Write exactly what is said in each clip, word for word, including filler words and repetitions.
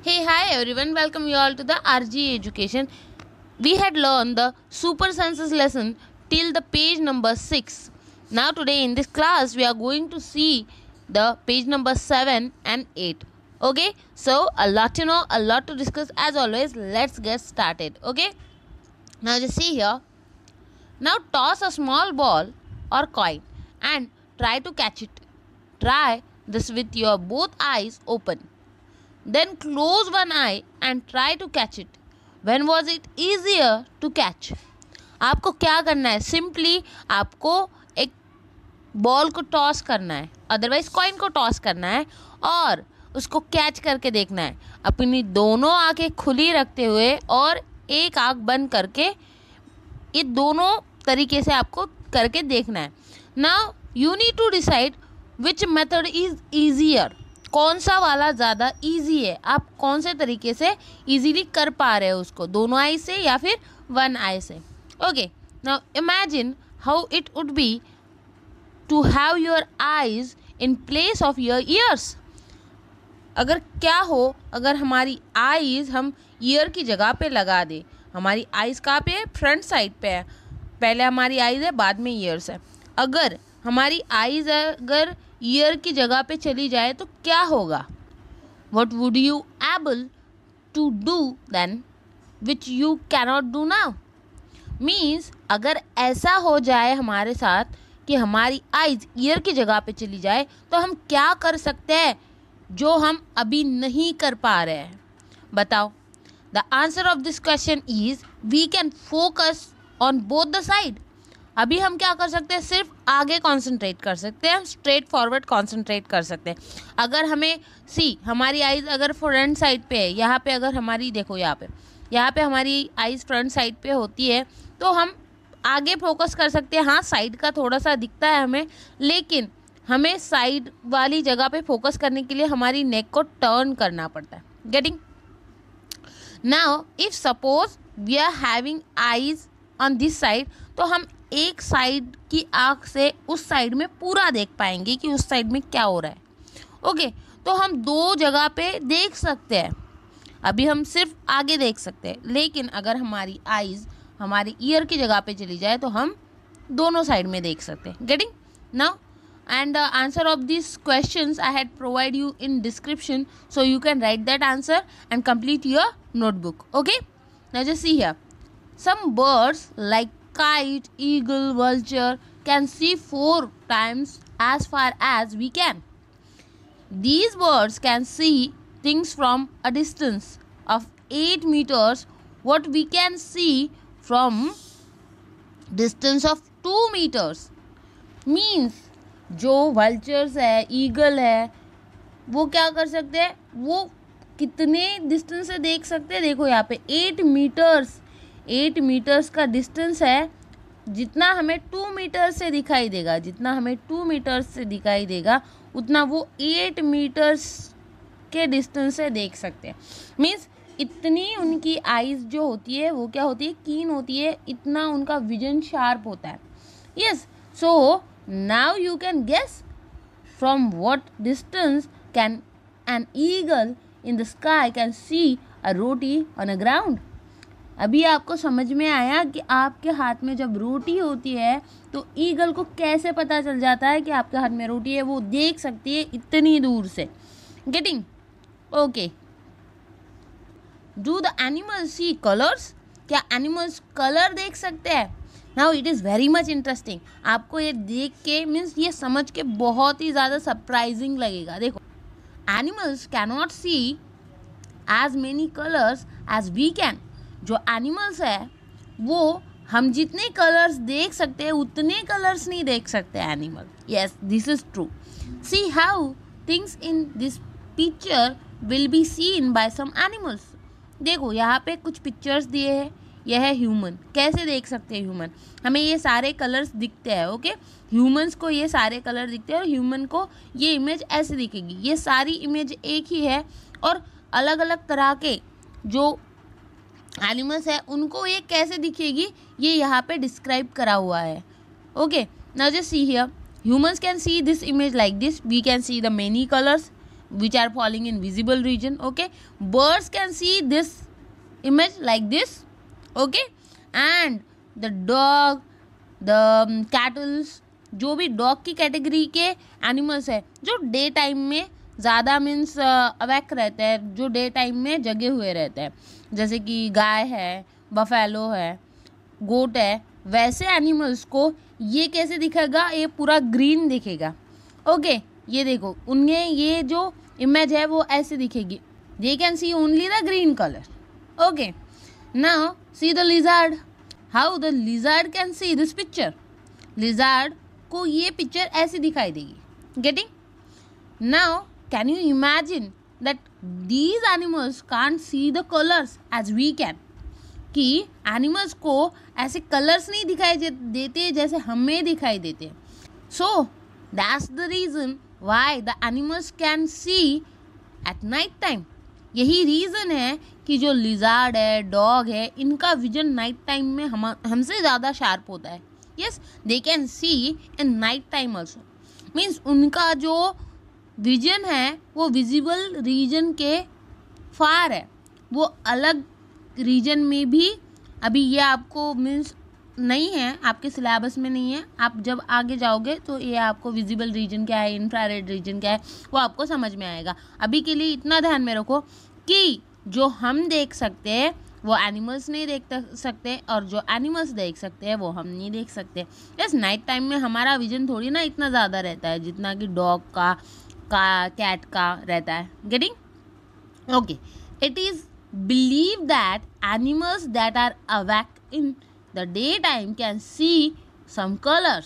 Hey, hi everyone, welcome you all to the R G Education. We had learned the super senses lesson till the page number six. Now, today in this class, we are going to see the page number seven and eight. Okay, so a lot to know, a lot to discuss. As always, let's get started. Okay, now just see here. Now, toss a small ball or coin and try to catch it. Try this with your both eyes open. Then close one eye and try to catch it. When was it easier to catch? आपको क्या करना है? Simply आपको एक ball को toss करना है, otherwise coin को टॉस करना है और उसको कैच करके देखना है. अपनी दोनों आंखें खुली रखते हुए और एक आंख बंद करके ये दोनों तरीके से आपको करके देखना है. Now you need to decide which method is easier. कौन सा वाला ज़्यादा इजी है, आप कौन से तरीके से इजीली कर पा रहे हो उसको, दोनों आई से या फिर when I say. Okay, now imagine how it would be to have your eyes in place of your ears. अगर क्या हो अगर हमारी आईज हम ईयर की जगह पे लगा दे. हमारी आईज कहाँ पे है? फ्रंट साइड पे है. पहले हमारी आईज है, बाद में ईयर्स है. अगर हमारी आईज अगर ईयर की जगह पे चली जाए तो क्या होगा? What would you able to do then which you cannot do now. Means अगर ऐसा हो जाए हमारे साथ कि हमारी आइज ईयर की जगह पे चली जाए तो हम क्या कर सकते हैं जो हम अभी नहीं कर पा रहे हैं. बताओ. The answer of this question is we can focus on both the side. अभी हम क्या कर सकते हैं? सिर्फ आगे कंसंट्रेट कर सकते हैं, स्ट्रेट फॉरवर्ड कंसंट्रेट कर सकते हैं. अगर हमें सी हमारी आइज़ अगर फ्रंट साइड पे है, यहाँ पे अगर हमारी देखो यहाँ पे यहाँ पे हमारी आइज़ फ्रंट साइड पे होती है तो हम आगे फोकस कर सकते हैं. हाँ, साइड का थोड़ा सा दिखता है हमें, लेकिन हमें साइड वाली जगह पे फोकस करने के लिए हमारी नेक को टर्न करना पड़ता है. Getting? Now if suppose we are having eyes on this side तो हम एक साइड की आँख से उस साइड में पूरा देख पाएंगे कि उस साइड में क्या हो रहा है. ओके, तो हम दो जगह पे देख सकते हैं. अभी हम सिर्फ आगे देख सकते हैं, लेकिन अगर हमारी आइज़ हमारी ईयर की जगह पे चली जाए तो हम दोनों साइड में देख सकते हैं. Getting? Now and the answer of this questions I had provide you in description, so you can write that answer and complete your notebook. Okay, now just see here. Some birds like kite, eagle, vulture can see four times as far as we can. These birds can see things from a distance of eight meters what we can see from distance of two meters. Means जो vultures है, eagle है, वो क्या कर सकते हैं? वो कितने डिस्टेंस से देख सकते हैं? देखो यहाँ पे एट मीटर्स एट मीटर्स का डिस्टेंस है. जितना हमें टू मीटर से दिखाई देगा जितना हमें टू मीटर्स से दिखाई देगा उतना वो एट मीटर्स के डिस्टेंस से देख सकते हैं. मीन्स इतनी उनकी आइज़ जो होती है वो क्या होती है? कीन होती है. इतना उनका विजन शार्प होता है. Yes, so now you can guess from what distance can an eagle in the sky can see a roti on a ground. अभी आपको समझ में आया कि आपके हाथ में जब रोटी होती है तो ईगल को कैसे पता चल जाता है कि आपके हाथ में रोटी है? वो देख सकती है इतनी दूर से. Getting? Okay. Do the animals see colours? क्या एनिमल्स कलर देख सकते हैं? Now it is very much interesting. आपको ये देख के मीन्स ये समझ के बहुत ही ज़्यादा सरप्राइजिंग लगेगा. देखो, animals can not see as many colours as we can. जो एनिमल्स है वो हम जितने कलर्स देख सकते हैं उतने कलर्स नहीं देख सकते animal. Yes, this is true. See how things in this picture will be seen by some animals. देखो यहाँ पे कुछ पिक्चर्स दिए हैं. यह है ह्यूमन. कैसे देख सकते हैं ह्यूमन? हमें ये सारे कलर्स दिखते हैं. ओके, ह्यूमंस को ये सारे कलर दिखते हैं और ह्यूमन को ये इमेज ऐसे दिखेगी. ये सारी इमेज एक ही है और अलग अलग तरह के जो एनिमल्स है उनको ये कैसे दिखेगी ये यहाँ पे डिस्क्राइब करा हुआ है. Okay, now just see here. Humans can see this image like this. We can see the many colours. which are falling in visible region. Okay, birds can see this image like this. Okay, and the dog, the um, cattle, जो भी dog की category के animals है जो day time में ज़्यादा means awake रहते हैं, जो डे टाइम में जगे हुए रहते हैं, जैसे कि गाय है, बफेलो है, गोट है, वैसे एनिमल्स को ये कैसे दिखेगा, ये पूरा ग्रीन दिखेगा. ओके, ये देखो उन्हें ये जो इमेज है वो ऐसे दिखेगी. They can see only the green colour. Okay, now see the lizard. How the lizard can see this picture. Lizard को ये पिक्चर ऐसे दिखाई देगी. Getting. Now can you imagine that these animals can't see the colours as we can. कि animals को ऐसे colours नहीं दिखाई देते जैसे हमें दिखाई देते. So that's the reason why the animals can see at night time. यही रीज़न है कि जो लिजार्ड है, डॉग है, इनका विजन नाइट टाइम में हम हमसे ज़्यादा शार्प होता है. Yes, they can see in night time also. Means उनका जो विजन है वो विजिबल रीजन के फार है, वो अलग रीजन में भी. अभी ये आपको मीन्स नहीं है, आपके सिलेबस में नहीं है. आप जब आगे जाओगे तो ये आपको विजिबल रीजन क्या है, इंफ्रारेड रीजन क्या है, वो आपको समझ में आएगा. अभी के लिए इतना ध्यान में रखो कि जो हम देख सकते हैं वो एनिमल्स नहीं देख सकते, और जो एनिमल्स देख सकते हैं वो हम नहीं देख सकते. यस, नाइट टाइम में हमारा विजन थोड़ी ना इतना ज़्यादा रहता है जितना कि डॉग का, का कैट का रहता है. Getting. Okay, it is believe that animals that are awake in the daytime can see some colors.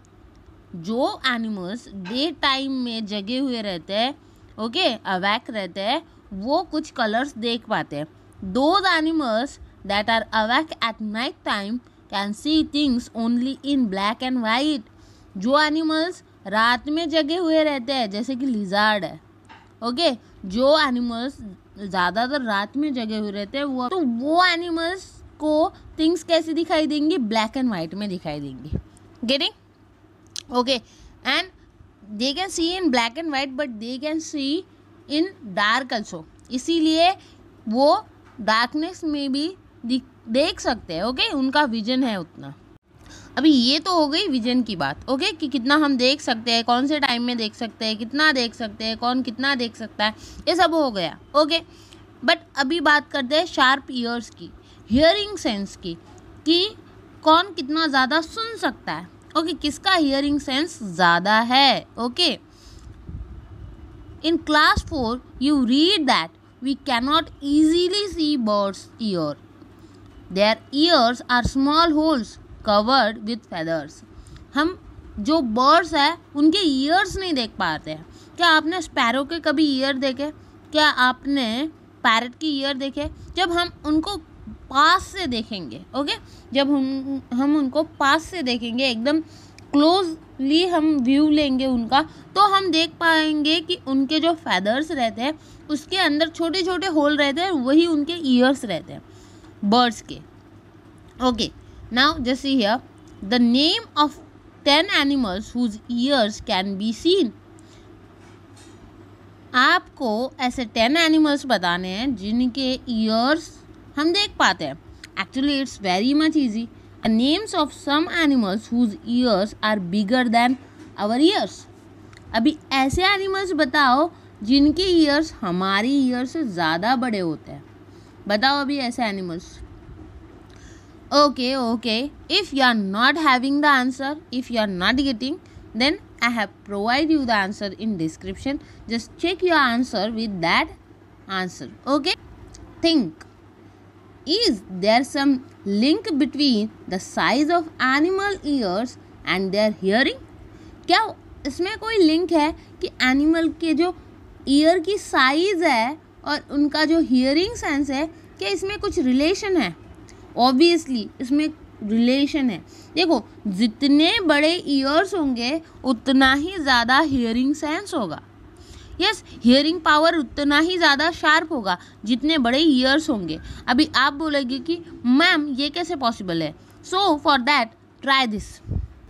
जो एनिमल्स डे टाइम में जगे हुए रहते हैं, ओके, अवैक रहते हैं, वो कुछ कलर्स देख पाते हैं. Those animals that are awake at night time can see things only in black and white. जो एनिमल्स रात में जगे हुए रहते हैं जैसे कि लिजार्ड है, ओके, जो एनिमल्स ज़्यादातर रात में जगे हुए रहते हैं वो तो वो एनिमल्स को थिंग्स कैसे दिखाई देंगी, ब्लैक एंड वाइट में दिखाई देंगी. Getting. Okay, and they can see in black and white but they can see in dark also. इसीलिए वो डार्कनेस में भी देख सकते हैं. ओके, उनका विजन है उतना. अभी ये तो हो गई विजन की बात. ओके, कि कितना हम देख सकते हैं, कौन से टाइम में देख सकते हैं, कितना देख सकते हैं, कौन कितना देख सकता है, ये सब हो गया. ओके, बट अभी बात करते हैं शार्प ईयर्स की, हियरिंग सेंस की, कि कौन कितना ज़्यादा सुन सकता है. ओके, किसका हियरिंग सेंस ज़्यादा है. Okay, in class four you read that we cannot easily see birds ear. Their ears are small holes covered with feathers. हम जो बर्ड्स है उनके ईयर्स नहीं देख पाते हैं. क्या आपने स्पैरो के कभी ईयर देखे? क्या आपने पैरट की ईयर देखे? जब हम उनको पास से देखेंगे, ओके, जब हम हम उनको पास से देखेंगे, एकदम क्लोजली हम व्यू लेंगे उनका, तो हम देख पाएंगे कि उनके जो फेदर्स रहते हैं उसके अंदर छोटे छोटे होल रहते हैं, वही उनके ईयर्स रहते हैं बर्ड्स के. Okay, now just see here the name of ten animals whose ears can be seen. आपको ऐसे टेन एनिमल्स बताने हैं जिनके ईयर्स हम देख पाते हैं. Actually it's very much easy. Names of some animals whose ears are bigger than our ears. अभी ऐसे एनिमल्स बताओ जिनके ईयर्स हमारी ईयर से ज़्यादा बड़े होते हैं. बताओ अभी ऐसे animals. Okay, okay. If you are not having the answer, if you are not getting, then I have provided you the answer in description. Just check your answer with that answer. Okay? Think. Is there some link between the size of animal ears and their hearing? क्या इसमें कोई link है कि animal के जो year की size है और उनका जो हियरिंग सेंस है, क्या इसमें कुछ रिलेशन है? ऑब्वियसली इसमें रिलेशन है. देखो, जितने बड़े ईयर्स होंगे उतना ही ज़्यादा हियरिंग सेंस होगा. यस, हियरिंग पावर उतना ही ज़्यादा शार्प होगा जितने बड़े ईयर्स होंगे. अभी आप बोलेंगे कि मैम ये कैसे पॉसिबल है? So for that try this.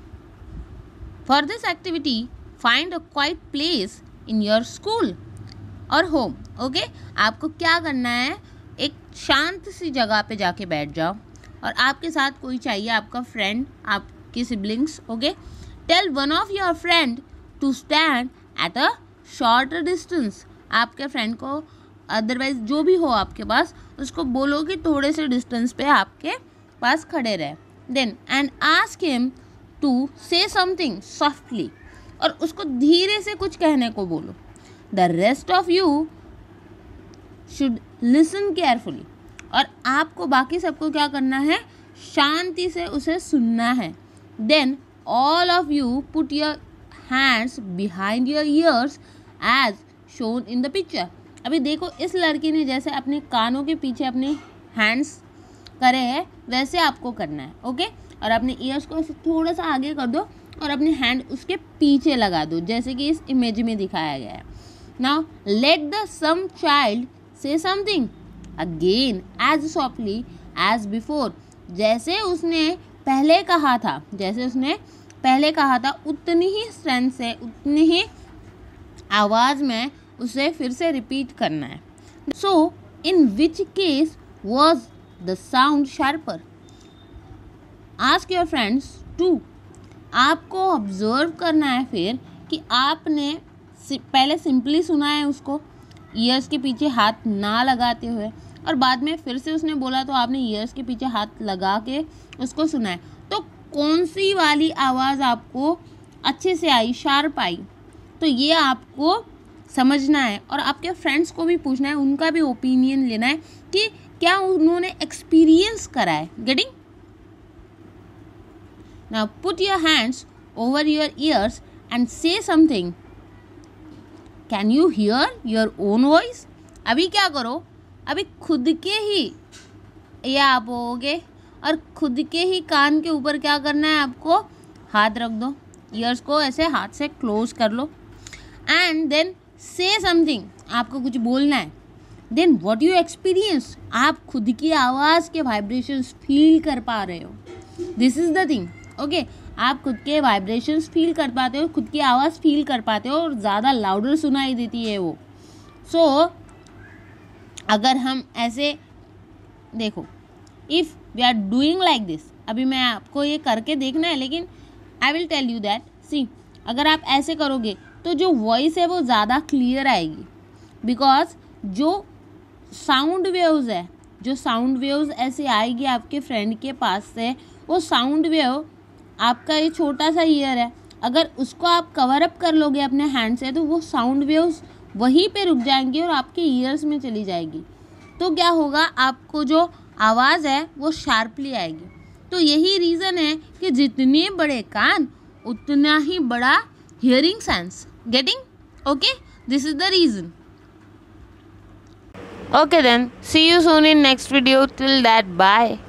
For this activity find a quiet place in your school. और होम। ओके, आपको क्या करना है, एक शांत सी जगह पे जाके बैठ जाओ और आपके साथ कोई चाहिए, आपका फ्रेंड, आपके siblings. Okay, tell one of your friend to stand at a short distance. आपके फ्रेंड को, अदरवाइज जो भी हो आपके पास, उसको बोलो कि थोड़े से डिस्टेंस पे आपके पास खड़े रहे। Then and ask him to say something softly, और उसको धीरे से कुछ कहने को बोलो। The rest of you should listen carefully, और आपको बाकी सबको क्या करना है, शांति से उसे सुनना है। Then all of you put your hands behind your ears as shown in the picture. अभी देखो, इस लड़की ने जैसे अपने कानों के पीछे अपने हैंड्स करे हैं, वैसे आपको करना है। ओके, और अपने ईयर्स को थोड़ा सा आगे कर दो और अपने हैंड उसके पीछे लगा दो, जैसे कि इस इमेज में दिखाया गया है। Now let the same child say something again as softly as before. जैसे उसने पहले कहा था, जैसे उसने पहले कहा था उतनी ही स्ट्रेंथ से, उतनी ही आवाज़ में उसे फिर से रिपीट करना है। So in which case was the sound sharper? Ask your friends too. आपको ऑब्जर्व करना है फिर कि आपने पहले सिंपली सुना है उसको, ईयर्स के पीछे हाथ ना लगाते हुए, और बाद में फिर से उसने बोला तो आपने ईयर्स के पीछे हाथ लगा के उसको सुना है। तो कौन सी वाली आवाज़ आपको अच्छे से आई, शार्प आई? तो ये आपको समझना है और आपके फ्रेंड्स को भी पूछना है, उनका भी ओपिनियन लेना है कि क्या उन्होंने एक्सपीरियंस करा है। Getting? Now put your hands over your ears and say something. Can you hear your own voice? अभी क्या करो, अभी खुद के ही ये आप होगे और खुद के ही कान के ऊपर क्या करना है, आपको हाथ रख दो, ईयर्स को ऐसे हाथ से क्लोज कर लो, एंड देन से समथिंग, आपको कुछ बोलना है। देन व्हाट यू एक्सपीरियंस, आप खुद की आवाज़ के वाइब्रेशंस फील कर पा रहे हो। This is the thing. Okay, आप खुद के वाइब्रेशंस फील कर पाते हो, खुद की आवाज़ फील कर पाते हो, और ज़्यादा लाउडर सुनाई देती है वो। सो so, अगर हम ऐसे देखो, if we are doing like this, अभी मैं आपको ये करके देखना है, लेकिन I will tell you that see, अगर आप ऐसे करोगे तो जो वॉइस है वो ज़्यादा क्लियर आएगी, बिकॉज जो साउंड वेव्स है, जो साउंड वेव्स ऐसे आएगी आपके फ्रेंड के पास से, वो साउंड वेव, आपका ये छोटा सा ईयर है, अगर उसको आप कवर अप कर लोगे अपने हैंड से, तो वो साउंड वेव्स वहीं पे रुक जाएंगी और आपके ईयर्स में चली जाएगी। तो क्या होगा, आपको जो आवाज़ है वो शार्पली आएगी। तो यही रीज़न है कि जितने बड़े कान उतना ही बड़ा hearing sense. Getting? Okay, this is the reason. Okay then, see you soon in next video. Till that, bye.